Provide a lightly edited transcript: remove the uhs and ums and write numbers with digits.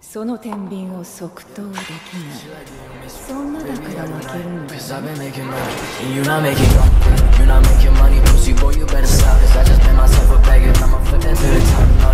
その天秤を即答できない。そんなだから負けるんだ。 Cause I've been making money and you're not making money. You're not making money, pussy boy, you better stop. Cause I just made myself a bag and I'ma flip that to the top.